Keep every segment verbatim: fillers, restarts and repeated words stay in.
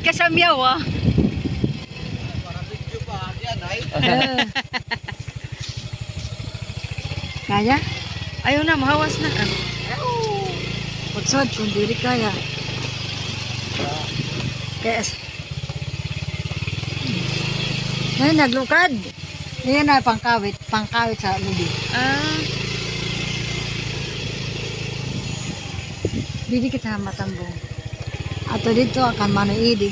ka sa miyaw ah. Kaya? Ayaw na, mahawas na. Pagsod, kung dili kaya. Kaya, ngayon naglukad. Ngayon na pangkawit, pangkawit sa lubi. Ah. Dili kita matambong. Ato dito akan manoidi.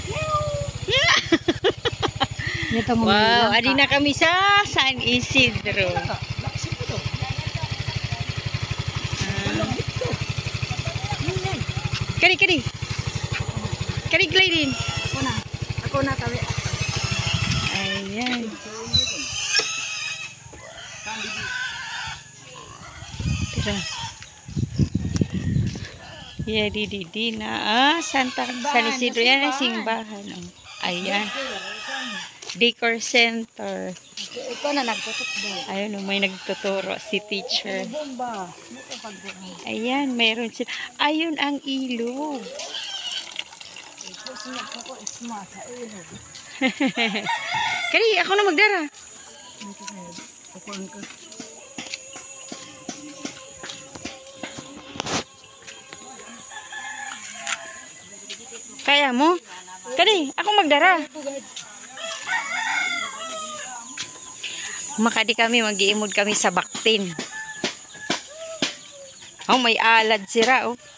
Wow, adi na kami sa San Isidro. Uh, kari, kari. Kari gliding. Ako na. Ako na kami. Ayan. Tira. Yeah, di di di na. Ah, Santa San Isidro. Yan ang simbahan. Oh. Ayan. Decor Center. Ito na nagtuturo. Ayun, may nagtuturo si teacher. Ayan, mayroon siya. Ayun ang ilog. Kali, ako na magdara. Kaya mo? Kali, ako magdara. Makadi kami, mag-iimod kami sa Baktin. Oh, may alad sira, oh.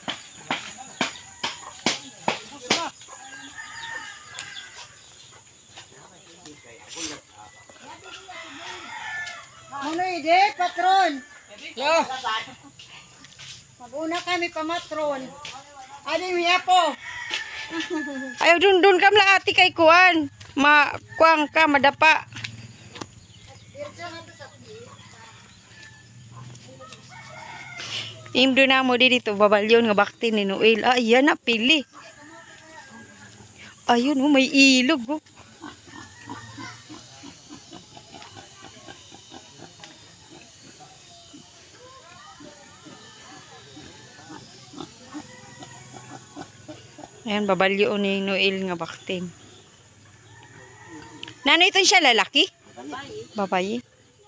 Ano ide, patron? Yo. Mag-una kami pa matron. Adi miya po. Ayaw, dun, dun kam la ati kay kuan. Ma, kuang ka, madapa. Imdo na mo dito, babalyon nga Baktin ni Noel. Ah, yan na, pili. Ayun, oh, may ilog, oh. Ayan, babalyo ni Noel nga Baktin. Nanay ito siya lalaki? Babayi.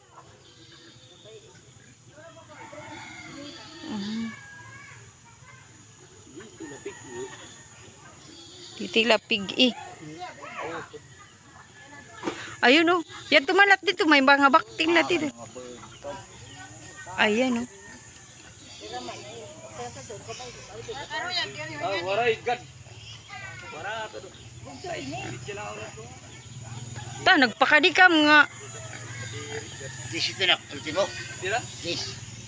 Titila pig eh. Ayun oh. Yan tumalat dito. May mga Baktin na dito. Ayan oh. Ta, nagpakadikam nga. Dito na, ultimo. Dito.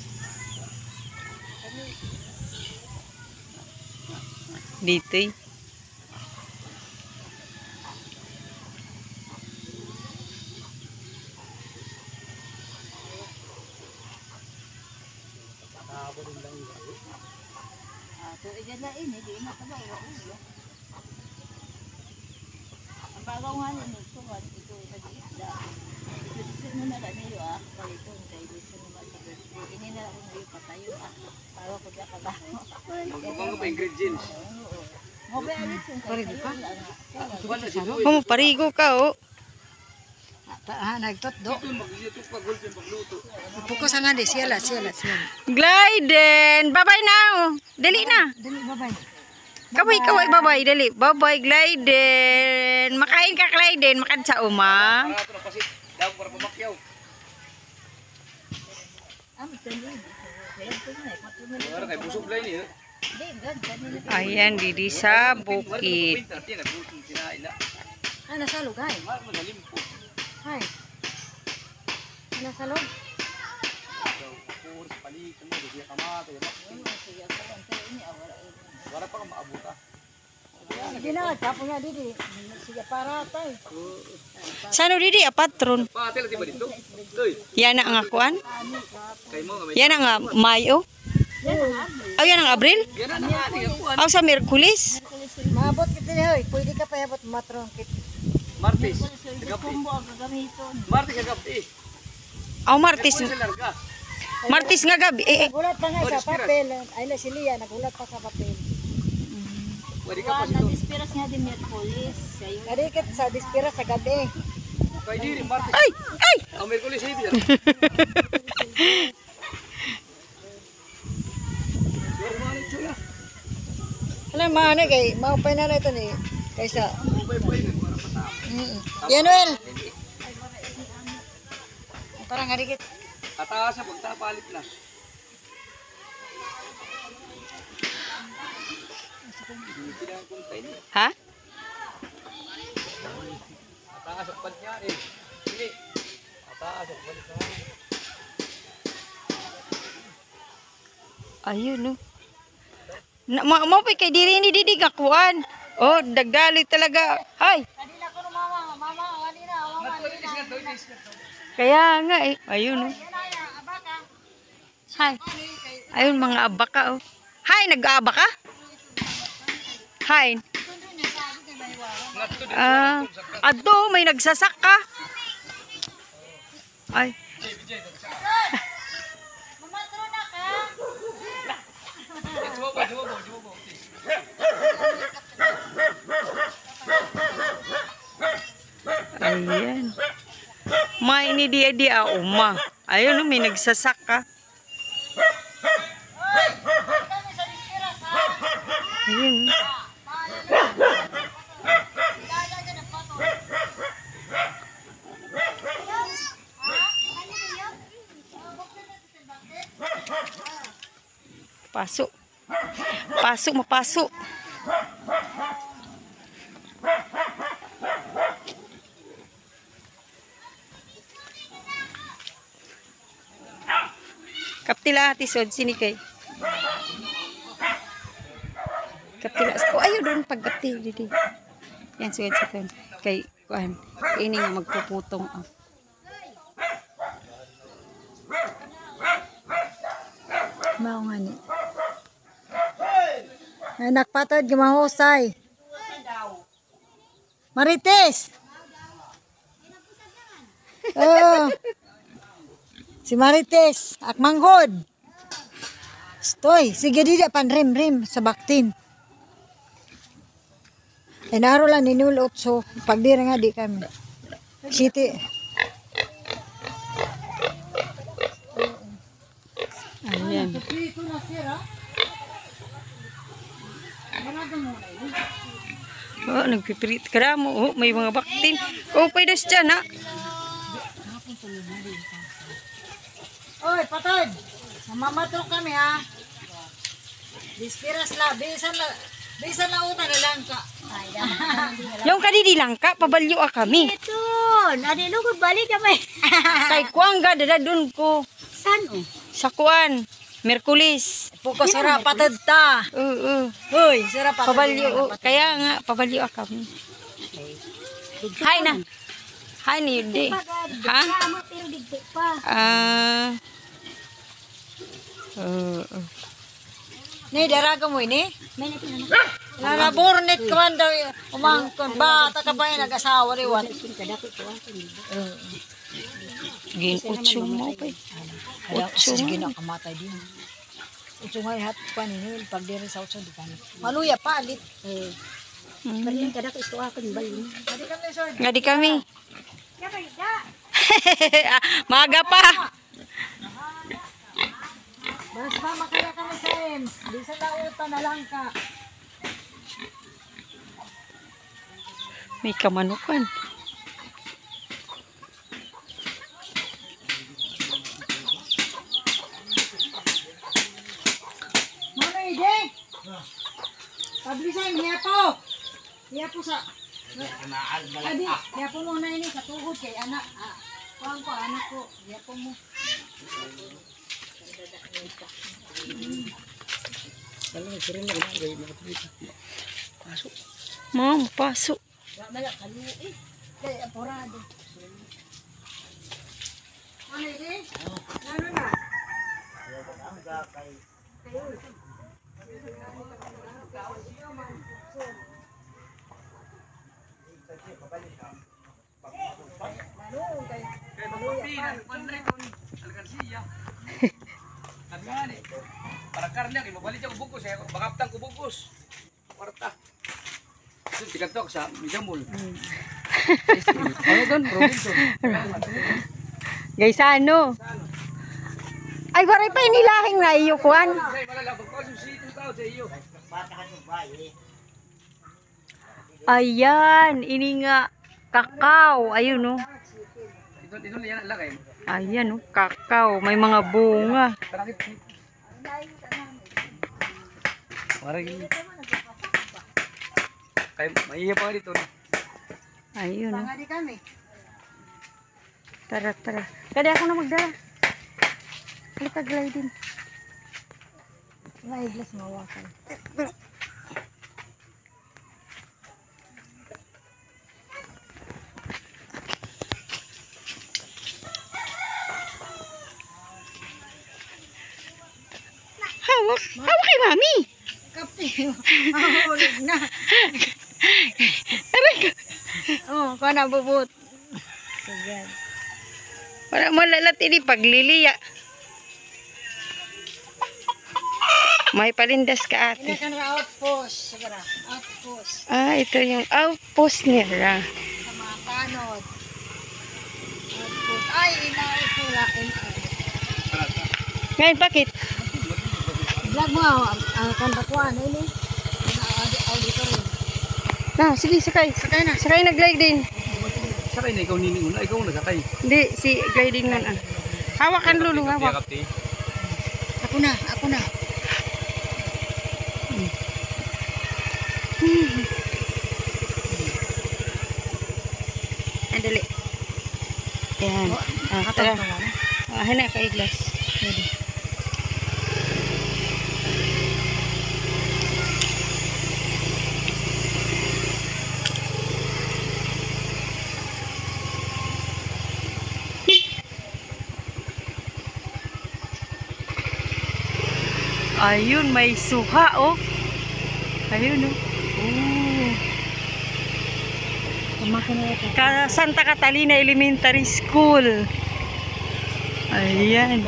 Dito eh. Ang bagaw nga nito, ito nag-iisda. Ito muna na niyo ah, palito kay dito naman sa birthday. Ini na ako ngayon patayo ah, para ko dyan kabaho. Magpapang pa ingredients. Ngobe alis yung parigo ka? Oh, parigo ka oh. Ah, nagtot do. Pukus nga di, siyala, siyala, siyala. Gliden! Babay na oh. Dali na. Dali, babay. Kaway, kaway, babay, dali. Babay, Gliden. Makain ka, Gliden. Makan sa uma. Ayan, didi sa bukid. Ah, nasa lugay. Hay. Nasa log. Wala pa ka maabuta. Sige na, tapo nga didi. Sige para tay. Sano didi, a patron? Patel di ba dito? Toy. Yan na ang akuan? Kay mo Yan ang uh, Mayo? Aw, yan ang Abril? yan na nga ni ako. Aw, sa Merkulis? Maabot kita niya, hoy. Pwede ka pa abot matron kit. Martes. Gabi. Martes ka gabi. Aw, Martis. Larga. Martis nga gabi. Eh, eh. Nagulat pa nga sa papel. Ay na si Lia, nagulat pa sa papel. Pwede ka pa sito. dispiras nga din Merkulis. Sayo. Kadikit sa dispira sa gabi. Kay diri Martes. Ay! Ay! Ang Merkulis hindi. Alam mo ano kay maupay na ito ni kaysa. Ubay-ubay na para matapos. Mm. Yanuel. Parang kadikit. Ataas sa pagtapalit na. Ha? Ataas sa pag niya eh. Hindi. Ataas sa balik na. Ayun, no. Na, ma mo pa kay diri ni Didi kakuan. Oh, dagdali talaga. Hay. Kanila ko mama, mama, kanina, mama. Kaya nga eh. Ayun, no. Hay. Ayun mga abaka, oh. Hay, nag-aabaka? Hay. Ah, adto may nagsasak ka. Ay. Ayan. May ini dia dia uma. Ayun, no, may nagsasak ka. Ayun. Pasok. Pasok, mapasok. Kaptila ati sod sini kay. Kaptila. Oh, ayo doon pagkapti didi. Yan sud sa ton. Kay kuan. Ini nga magpuputong. Oh. Mao nga ni. Anak patod gimahusay. Marites. Oh. Si Marites, akmanggod. Stoy, sige di pan rim rim sa baktin. Enaro lang ninulot so pagdira nga di kami. City. Ayan. Oh, nagpipirit ka mo. Oh, may mga baktin. Oh, pwede siya na. Oy, patod. Mamamatro kami ha. Dispiras la, bisan la, bisan la utang na lang ka. Yung kadidi lang ka, pabalyo a kami. Ito, nadilugod balik kami. Kay kuangga, dadadun ko. San o? Sa kuan, Merkulis. Puko sura patod ta. Oo, uh, Hoy, sura patod. pabalyo. Oh, kaya nga, pabalyo a kami. Hay na. Hay ni Yudi. Ha? Kamo pero digdi pa. Ah. Oo. Ni daraga mo ini. May natin na. Narabornet ka man daw umangkon bata ka pa nag-asawa riwan. Kadako ko ah. Gin utso mo pa. Kaya sige na kamatay din. Utso nga hat pa ninyo pag diri sa utso di kani. Maluya palit. Eh, Balik kadako ito ako ni balin. adi kami sir. Nga di kami. Maga pa. Bas pa makaya kami sa em. Di sa lautan na lang ka. May kamanukan. Mano ide? Pablisan niya po. Niya po sa Adi, niya po muna ini sa tuhod kay anak. Ah, kuang ko anak ko. Niya po mo. Mom, pasok. Kay apurado. Ano ide? Ano na? Kay magpapinan, panrin kon alkansiya. Nagani. Para karnya kay mabalik ako bugos eh. Bakaptang ko bugos. Kwarta. Ito, tikatok sa Migamol. Ano doon? Robinson. Guys, ano? Ay, waray pa inilahing na iyo, Kwan. Ay, malalabag ko. Susito tao sa iyo. Ayan, ini nga kakao. Ayun, no. Ito, ito na yan ang laki. Ayan, no. Kakao. May mga bunga. Tarakit. Parang kaya maiiya pa ka dito. Ayun, no. Tanga di kami. Tara, tara. Kaya ako na magdala. Halika, gliding. May glass mawakan. Hawak. Hawak kay mami. Kape. Mahulog na. Aray ka. Oh, kuha na bubut. Sagad. Wala mo lalat ini pagliliya. May palindas ka Ini ate. kan ra outpost. Sigara. Outpost. Ah, ito yung outpost nila. Sa mga tanod. Outpost. Ay, inaay ko la. Ngayon, bakit? Vlog mo ang ang kandakuan. Ini. Auditor rin. Na, sige, sakay. Sakay na. Sakay na gliding. Sakay na ikaw nini una. Ikaw na sakay. Hindi, si gliding nan ah. Hawakan lulu, hawak. Ako na. Ako na. Ay, dali. Yan. Ah, tara. Ah, hina ka iglas. Ready. Ayun, may suha, oh. Ayun, oh. Oh. Ka Santa Catalina Elementary School. Ayan.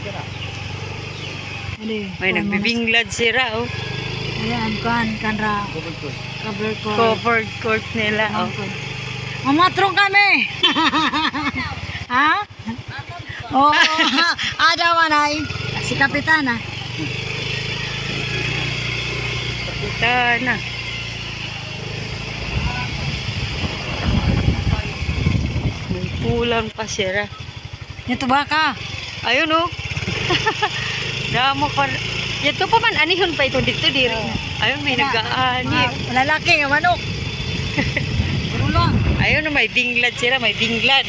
May nagbibinglad sira, oh. Ayan, kan, kan ra. Cover ko. Covered court nila, oh. Mamatrong kami! Ha? Oo. Ada manay. Si Kapitana. Kita na. May pulang pa sira. Ito ba ka? Ayun, oh. Damo pa. Ito pa man, anihon pa ito dito, diri. Ayun, may nag-aani. Mga lalaki, ang manok. Puro lang. Ayun, may binglad sila, may binglad.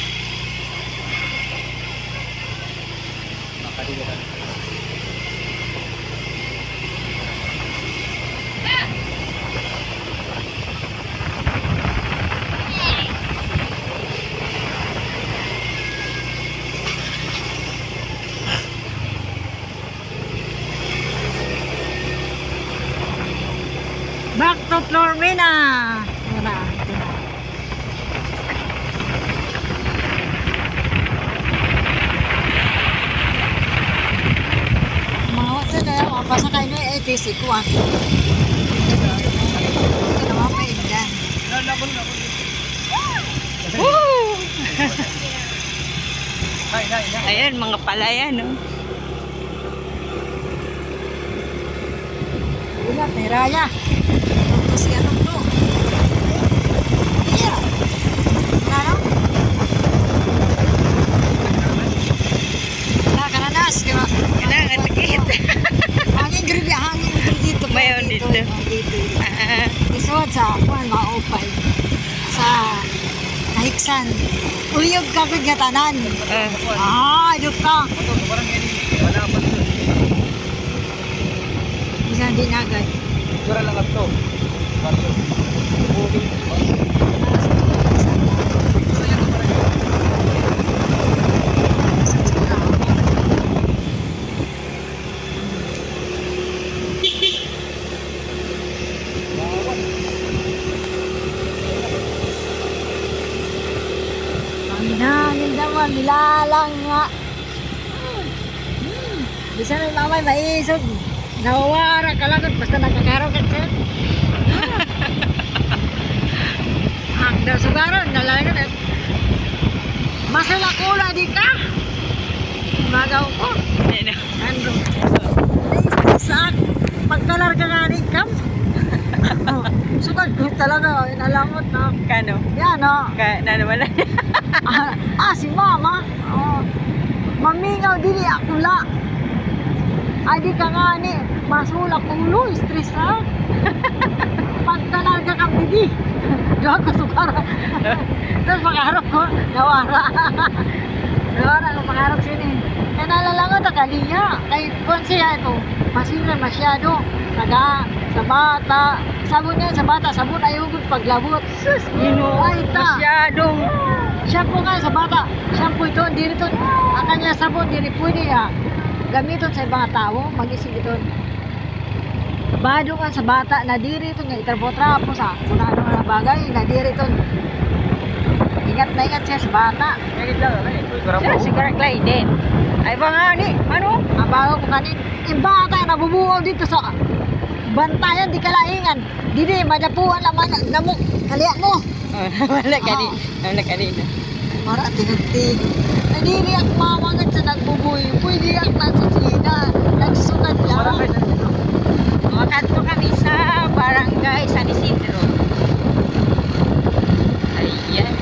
Back to Flormina. Wala. Mga wala na yan. Mga pasakay na yung A T C ko ah. Ito naman pa indan. Woo! Hay, hay, hay. Ayan, mga palayan, oh. Wala, peraya. Ito siya nung to. Iya. Ano? Wala ka na nas. Kailangan tikit. Hangin gribi, hangin gribi dito. Mayon dito. Dito. Ah, Isuot sa kuan mga opay. Sa Nahiksan. Uyog ka kag nga tanan. ah. Ah, ayok ka. Ito, parang yan. Wala pa ito. Bisa di nagad. Sura lang ito. Parto. Bukit. Panginanin daw, nilalang nga. Hmm. Bisa na mamay maisog. Nawawara ka lang basta nagkakaroon ka siya. Ang sugaran, nalaga na. Masala kula di ka. Magaw ko. Ano? Sa pagkalarga nga ni Kam. Sugad ko talaga. Inalamot na. Kano? Yan o. Ka, na naman na. ah, ah, si mama. Oh. Mamingaw dili ako la. Ay di ka nga ni. Masulak ulo. Stress ha. Pagkalarga ka bigi. Doon ka sugara. Tapos makaharap ko. Nawara. Nawara ko makaharap sini. Kaya nalalangan na kaliya. Kaya kung siya ito. Masinan masyado. Naga. Sa bata. Sabon yan sa bata. Sabon ayugod paglabot. Sus. Ay ta. Masyadong. Shampoo nga sa bata. Shampoo ito. Hindi ito. Ang kanya sabon. Hindi pwede ya. Gamiton sa mga tao. Mag-isip ito. Bado ka sa bata. Nadiri ito nga. Itrapo-trapo sa. Kung ano na bagay. Nadiri ito. Ingat na ingat siya sa bata. Siya, siguro Clyde. Ay ba nga ni? Ano? Ang bago ko kanin. Yung bata nabubuhaw dito sa bantayan. Di kalaingan. Didi. Madapuan naman. Namok. Kaliya mo. Wala ka di. Wala ka di na. Mara tinagtig. Nadiri ang mamangat sa nagbubuhay. Pwede ang nasa sina. Nagsukat lang. Makadto kami sa barangay San Isidro. Ayan.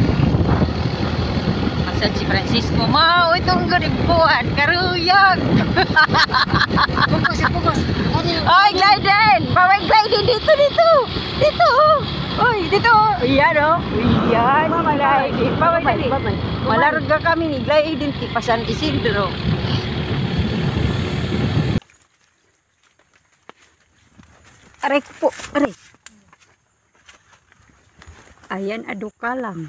Masad si Francisco. Mao itong garigbuan. Karuyag. Pugos, pugos. Oy, Glyden! Baway Glyden dito, dito! Dito! Oy, dito! Iyan o. Iyan si Glyden. Baway dali. Malarga kami ni Glyden. Ti pa San Isidro. Aray ko po. Aray. Ayan, aduka lang.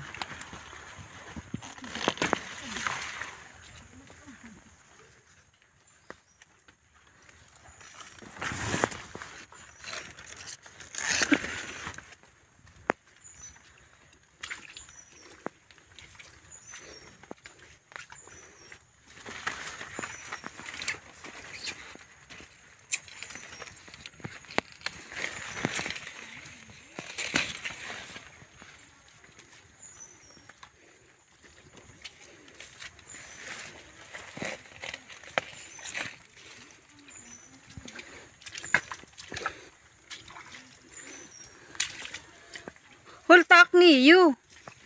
Hultak niyo.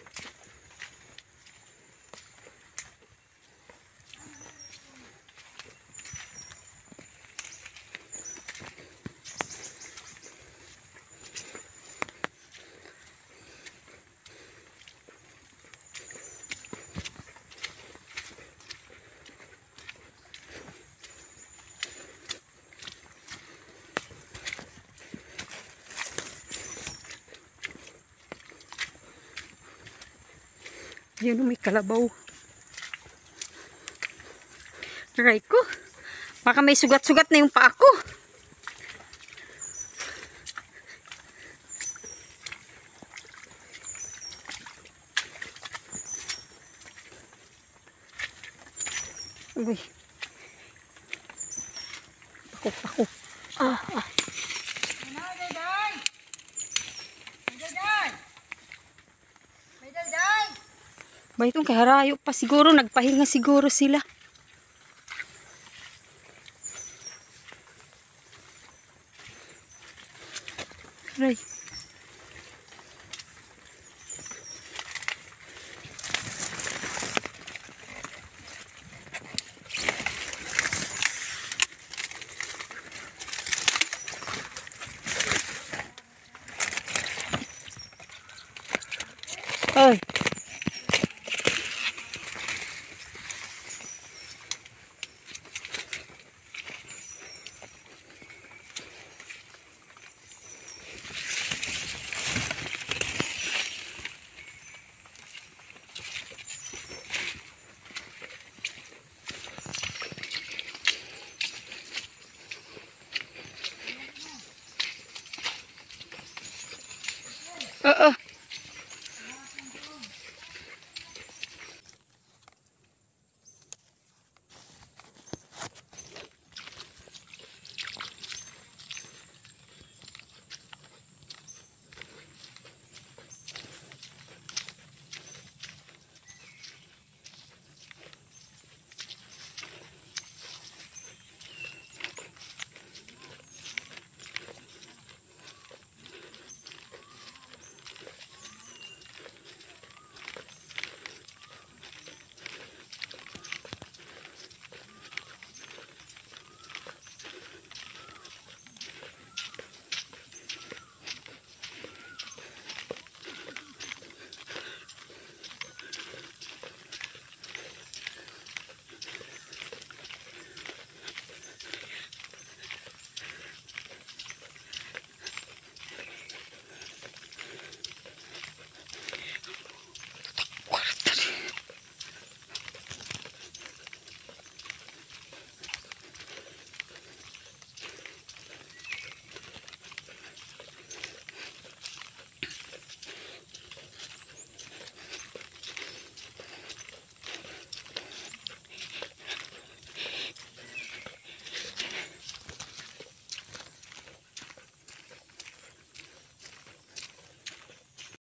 Yan, may kalabaw. Aray ko. Baka may sugat-sugat na yung paa ko. Uy. Pako, pako. Ah, ah. Ba itong kaharayo pa siguro, nagpahinga siguro sila. Aray.